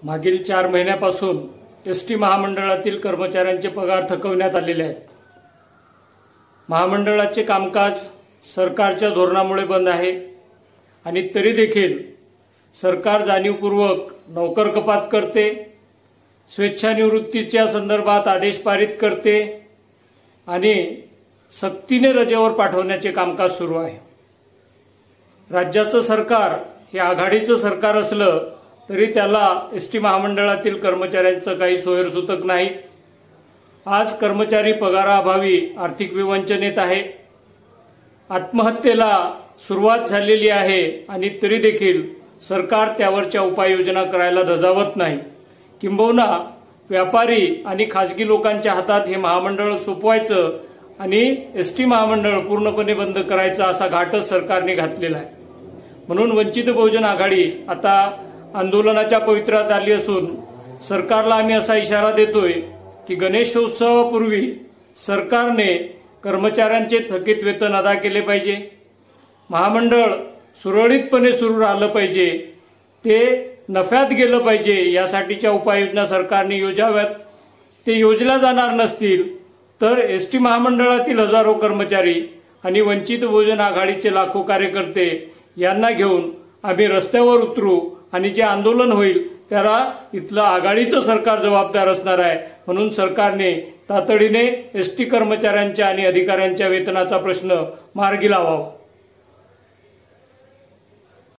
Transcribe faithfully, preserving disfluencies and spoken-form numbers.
मागील चार महिन्यापासून एसटी महामंडळातील कर्मचाऱ्यांचे पगार थकवण्यात आलेले आहेत। महामंडळाचे कामकाज सरकारच्या धोरणामुळे बंद आहे आणि तरी देखील सरकार जाणीवपूर्वक नोकर कपात करते, स्वेच्छानिवृत्तीच्या संदर्भात आदेश पारित करते आणि सक्तीने रजेवर पाठवण्याचे कामकाज सुरू आहे। राज्याचं सरकार हे आघाडीचं सरकार असलं तरी त्याला एसटी महामंडळातील कर्मचाऱ्यांचं काही सोयरसूतक नाही। आज कर्मचारी पगाराअभावी आर्थिक विवंचनेत आहे, आत्महत्येला सुरुवात झालेली आहे आणि तरी देखील सरकार त्यावरच्या उपाययोजना करायला धजावत नाही। किंबहुना व्यापारी आणि खासगी लोकांच्या हातात हे महामंडळ सोपवायचं आणि एसटी महामंडळ पूर्णपणे बंद करायचं असा घाटच सरकारने घातलेला आहे। म्हणून वंचित बहुजन आघाडी आता आंदोलनाच्या पवित्र्यात आली असून सरकारला आम्ही असा इशारा देतोय की गणेशोत्सवापूर्वी सरकारने कर्मचाऱ्यांचे थकीत वेतन अदा केले पाहिजे, महामंडळ सुरळीतपणे सुरू राहिलं पाहिजे, ते नफ्यात गेलं पाहिजे, यासाठीच्या उपाययोजना सरकारने योजाव्यात। ते योजल्या जाणार नसतील तर एसटी महामंडळातील हजारो कर्मचारी आणि वंचित बहुजन आघाडीचे लाखो कार्यकर्ते यांना घेऊन आम्ही रस्त्यावर उतरू आणि जे आंदोलन होईल त्याला इथलं आघाडीचं सरकार जबाबदार असणार आहे। म्हणून सरकारने तातडीने एसटी कर्मचाऱ्यांच्या आणि अधिकाऱ्यांच्या वेतनाचा प्रश्न मार्गी लावावा।